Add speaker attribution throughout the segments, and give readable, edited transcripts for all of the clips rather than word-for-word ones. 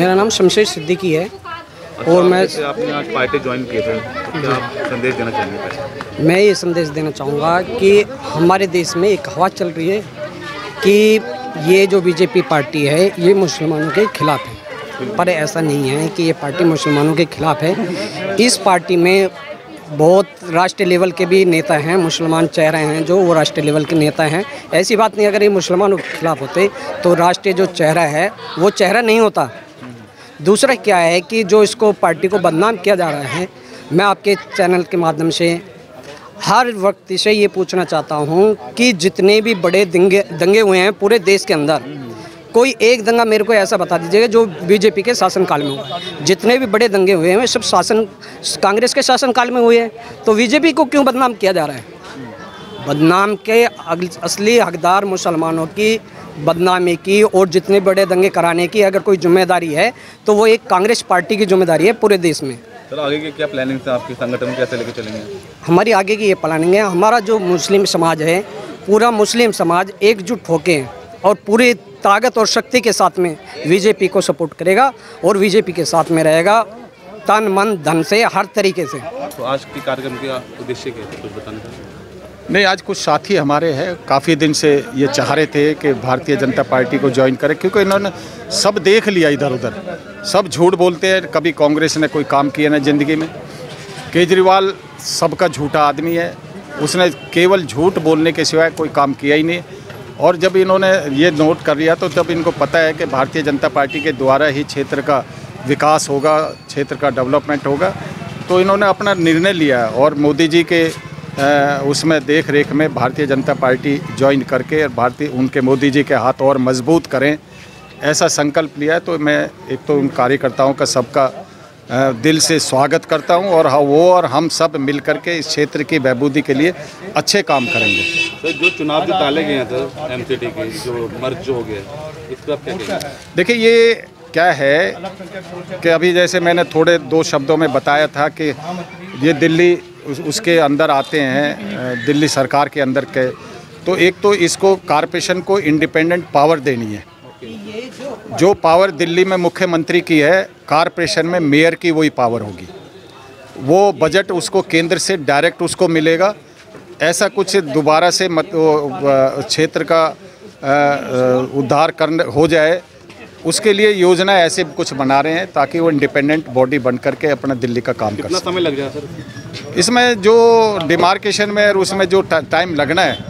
Speaker 1: मेरा नाम शमशेर सिद्दीकी है। और मैं
Speaker 2: आपने आज पार्टी ज्वाइन किए थे, तो क्या आप संदेश देना चाहेंगे?
Speaker 1: मैं ये संदेश देना चाहूँगा कि हमारे देश में एक हवा चल रही है कि ये जो बीजेपी पार्टी है ये मुसलमानों के खिलाफ़ है, पर ऐसा नहीं है कि ये पार्टी मुसलमानों के खिलाफ़ है। इस पार्टी में बहुत राष्ट्रीय लेवल के भी नेता हैं, मुसलमान चेहरे हैं जो वो राष्ट्रीय लेवल के नेता हैं। ऐसी बात नहीं, अगर ये मुसलमानों के खिलाफ़ होते तो राष्ट्रीय जो चेहरा है वो चेहरा नहीं होता। दूसरा क्या है कि जो इसको पार्टी को बदनाम किया जा रहा है, मैं आपके चैनल के माध्यम से हर व्यक्ति से ये पूछना चाहता हूँ कि जितने भी बड़े दंगे हुए हैं पूरे देश के अंदर, कोई एक दंगा मेरे को ऐसा बता दीजिएगा जो बीजेपी के शासनकाल में हुआ। जितने भी बड़े दंगे हुए हैं सब कांग्रेस के शासनकाल में हुए हैं, तो बीजेपी को क्यों बदनाम किया जा रहा है? बदनाम के असली हकदार मुसलमानों की बदनामी की और जितने बड़े दंगे कराने की अगर कोई जिम्मेदारी है तो वो एक कांग्रेस पार्टी की जिम्मेदारी है पूरे देश में।
Speaker 2: सर, आगे की क्या प्लानिंग है आपके संगठन में, कैसे लेके चलेंगे?
Speaker 1: हमारी आगे की ये प्लानिंग है, हमारा जो मुस्लिम समाज है पूरा मुस्लिम समाज एकजुट होकर और पूरी ताकत और शक्ति के साथ में बीजेपी को सपोर्ट करेगा और बीजेपी के साथ में रहेगा तन मन धन से, हर तरीके से।
Speaker 2: तो आज के कार्यक्रम का उद्देश्य क्या है, कुछ बताना चाहिए?
Speaker 3: नहीं, आज कुछ साथी हमारे हैं, काफ़ी दिन से ये चाह रहे थे कि भारतीय जनता पार्टी को ज्वाइन करें, क्योंकि इन्होंने सब देख लिया इधर उधर, सब झूठ बोलते हैं। कभी कांग्रेस ने कोई काम किया ना ज़िंदगी में। केजरीवाल सबका झूठा आदमी है, उसने केवल झूठ बोलने के सिवाय कोई काम किया ही नहीं। और जब इन्होंने ये नोट कर लिया तो तब इनको पता है कि भारतीय जनता पार्टी के द्वारा ही क्षेत्र का विकास होगा, क्षेत्र का डेवलपमेंट होगा, तो इन्होंने अपना निर्णय लिया और मोदी जी के उसमें देख रेख में भारतीय जनता पार्टी ज्वाइन करके और उनके मोदी जी के हाथ और मजबूत करें, ऐसा संकल्प लिया है। तो मैं एक तो उन कार्यकर्ताओं का सबका दिल से स्वागत करता हूं और वो और हम सब मिल करके इस क्षेत्र की बहबूदी के लिए अच्छे काम करेंगे।
Speaker 2: तो जो चुनाव के ताले गए हैं सर एमसीडी के, जो मर्ज हो गया, इस पर आप क्या कहेंगे?
Speaker 3: देखिए, ये क्या है कि अभी जैसे मैंने थोड़े दो शब्दों में बताया था कि ये दिल्ली उसके अंदर आते हैं, दिल्ली सरकार के अंदर के, तो एक तो इसको कॉरपोरेशन को इंडिपेंडेंट पावर देनी है। जो पावर दिल्ली में मुख्यमंत्री की है, कॉरपोरेशन में मेयर की वही पावर होगी। वो बजट उसको केंद्र से डायरेक्ट उसको मिलेगा। ऐसा कुछ दोबारा से क्षेत्र का उद्धार करने हो जाए, उसके लिए योजना ऐसे कुछ बना रहे हैं ताकि वो इंडिपेंडेंट बॉडी बन करके अपना दिल्ली का काम कर सके।
Speaker 2: कितना समय लग जाए सर
Speaker 3: इसमें? जो डिमार्केशन में और उसमें जो टाइम लगना है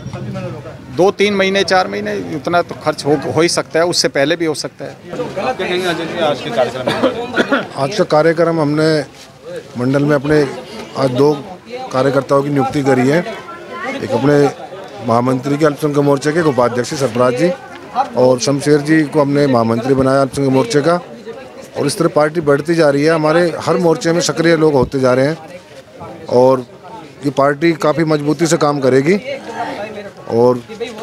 Speaker 3: 2-3 महीने 4 महीने, उतना तो खर्च हो ही सकता है, उससे पहले भी हो सकता है।
Speaker 2: आप क्या कहेंगे आज के कार्यक्रम में?
Speaker 4: आज का कार्यक्रम हमने मंडल में अपने आज 2 कार्यकर्ताओं की नियुक्ति करी है। एक अपने महामंत्री के अल्पसंख्यक मोर्चे के उपाध्यक्ष सरफराज जी और शमशेर जी को हमने महामंत्री बनाया अल्पसंख्यक मोर्चे का। और इस तरह पार्टी बढ़ती जा रही है, हमारे हर मोर्चे में सक्रिय लोग होते जा रहे हैं और ये पार्टी काफ़ी मजबूती से काम करेगी और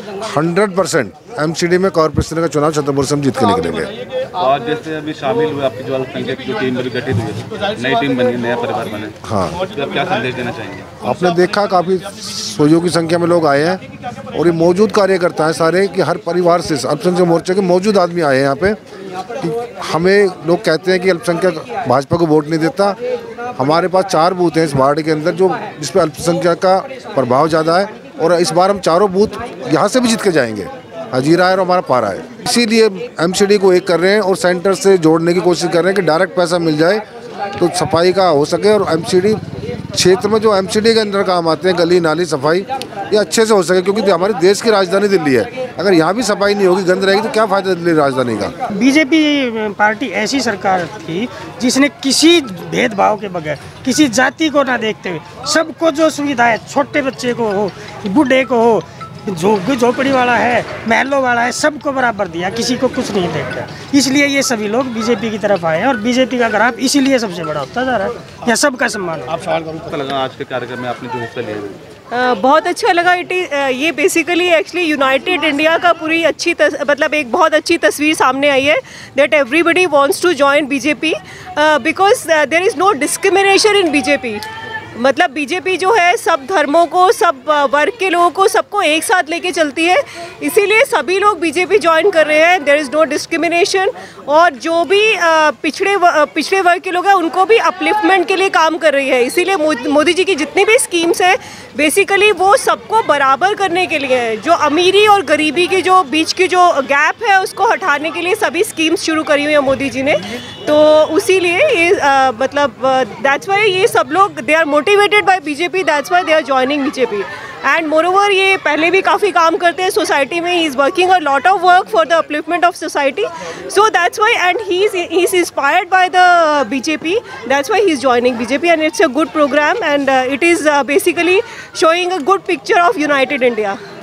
Speaker 4: 100% एमसीडी में कॉर्पोरेशन का चुनाव छतरपुर से हम जीत के निकलेंगे।
Speaker 2: और जैसे अभी शामिल हुए आपकी जो अल्पसंख्यक जो टीम गठित हुई, नई टीम बनी, नया परिवार बने, हाँ, तो आप क्या संदेश देना चाहेंगे?
Speaker 4: आपने देखा काफ़ी सहयोग की संख्या में लोग आए हैं और ये मौजूद कार्यकर्ता हैं सारे कि हर परिवार से अल्पसंख्यक मोर्चे के मौजूद आदमी आए हैं यहाँ पे। कि हमें लोग कहते हैं कि अल्पसंख्यक भाजपा को वोट नहीं देता। हमारे पास 4 बूथ हैं इस वार्ड के अंदर जो जिस पर अल्पसंख्यक का प्रभाव ज़्यादा है और इस बार हम 4 बूथ यहाँ से भी जीत के जाएंगे। हजीरा है और हमारा पारा है, इसीलिए एमसीडी को एक कर रहे हैं और सेंटर से जोड़ने की कोशिश कर रहे हैं कि डायरेक्ट पैसा मिल जाए तो सफाई का हो सके और एमसीडी क्षेत्र में जो एमसीडी के अंदर काम आते हैं, गली नाली सफाई, ये अच्छे से हो सके, क्योंकि हमारे देश की राजधानी दिल्ली है। अगर यहाँ भी सफाई नहीं होगी, गंद रहेगी, तो क्या फ़ायदा दिल्ली राजधानी का?
Speaker 5: बीजेपी पार्टी ऐसी सरकार थी जिसने किसी भेदभाव के बगैर, किसी जाति को ना देखते हुए, सबको जो सुविधा है, छोटे बच्चे को हो, बूढ़े को हो, झोपड़ी वाला है, महलों वाला है, सबको बराबर दिया, किसी को कुछ नहीं देखा। इसलिए ये सभी लोग बीजेपी की तरफ आए हैं और बीजेपी का ग्राफ इसीलिए सबसे बड़ा होता जा रहा है। यहाँ सबका सम्मान। आप सवाल करो।
Speaker 2: लगा आज के कार्यक्रम में आपने जो हिस्सा लिया?
Speaker 6: बहुत अच्छा लगा। ये बेसिकली एक्चुअली यूनाइटेड इंडिया का पूरी अच्छी मतलब एक बहुत अच्छी तस्वीर सामने आई है that everybody wants to join BJP because there is no discrimination in BJP. मतलब बीजेपी जो है सब धर्मों को, सब वर्ग के लोगों को, सबको एक साथ लेके चलती है, इसीलिए सभी लोग बीजेपी ज्वाइन कर रहे हैं। देयर इज़ नो डिस्क्रिमिनेशन, और जो भी पिछड़े वर्ग के लोग हैं उनको भी अपलिफ्टमेंट के लिए काम कर रही है। इसीलिए मोदी जी की जितनी भी स्कीम्स हैं बेसिकली वो सबको बराबर करने के लिए है। जो अमीरी और गरीबी के जो बीच की जो गैप है उसको हटाने के लिए सभी स्कीम्स शुरू करी हुई है मोदी जी ने। तो उसी लिए ये मतलब दैट्स वाई ये सब लोग they are motivated by BJP, that's why they are joining BJP. And moreover ये पहले भी काफ़ी काम करते हैं सोसाइटी में, he is working a lot of work for the upliftment of society, so that's why and he is inspired by the BJP, that's why he is joining BJP and it's a good program and it is basically showing a good picture of united India.